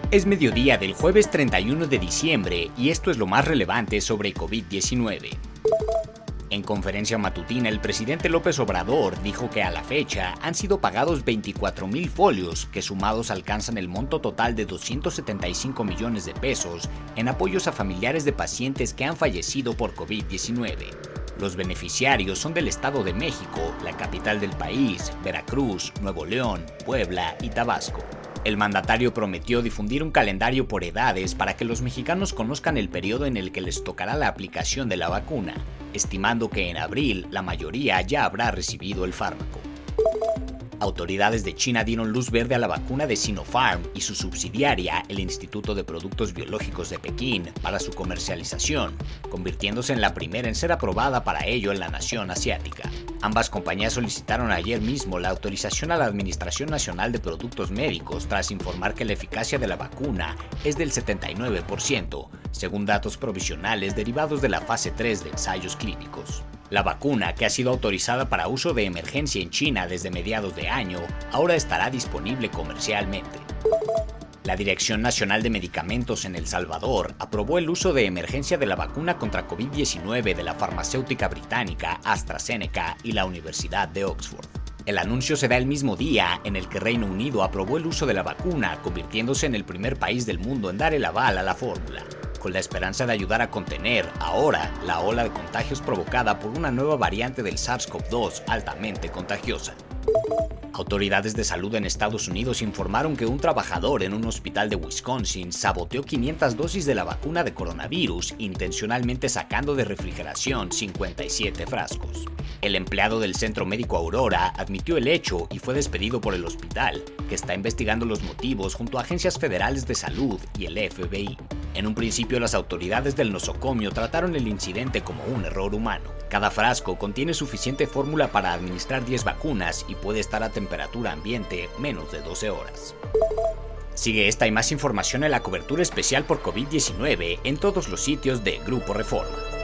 Es mediodía del jueves 31 de diciembre y esto es lo más relevante sobre COVID-19. En conferencia matutina, el presidente López Obrador dijo que a la fecha han sido pagados 24,000 folios, que sumados alcanzan el monto total de 275 millones de pesos en apoyos a familiares de pacientes que han fallecido por COVID-19. Los beneficiarios son del Estado de México, la capital del país, Veracruz, Nuevo León, Puebla y Tabasco. El mandatario prometió difundir un calendario por edades para que los mexicanos conozcan el periodo en el que les tocará la aplicación de la vacuna, estimando que en abril la mayoría ya habrá recibido el fármaco. Autoridades de China dieron luz verde a la vacuna de Sinopharm y su subsidiaria, el Instituto de Productos Biológicos de Pekín, para su comercialización, convirtiéndose en la primera en ser aprobada para ello en la nación asiática. Ambas compañías solicitaron ayer mismo la autorización a la Administración Nacional de Productos Médicos tras informar que la eficacia de la vacuna es del 79%, según datos provisionales derivados de la fase 3 de ensayos clínicos. La vacuna, que ha sido autorizada para uso de emergencia en China desde mediados de año, ahora estará disponible comercialmente. La Dirección Nacional de Medicamentos en El Salvador aprobó el uso de emergencia de la vacuna contra COVID-19 de la farmacéutica británica AstraZeneca y la Universidad de Oxford. El anuncio se da el mismo día en el que Reino Unido aprobó el uso de la vacuna, convirtiéndose en el primer país del mundo en dar el aval a la fórmula, con la esperanza de ayudar a contener, ahora, la ola de contagios provocada por una nueva variante del SARS-CoV-2 altamente contagiosa. Autoridades de salud en Estados Unidos informaron que un trabajador en un hospital de Wisconsin saboteó 500 dosis de la vacuna de coronavirus, intencionalmente sacando de refrigeración 57 frascos. El empleado del Centro Médico Aurora admitió el hecho y fue despedido por el hospital, que está investigando los motivos junto a agencias federales de salud y el FBI. En un principio, las autoridades del nosocomio trataron el incidente como un error humano. Cada frasco contiene suficiente fórmula para administrar 10 vacunas y puede estar a temperatura ambiente menos de 12 horas. Sigue esta y más información en la cobertura especial por COVID-19 en todos los sitios de Grupo Reforma.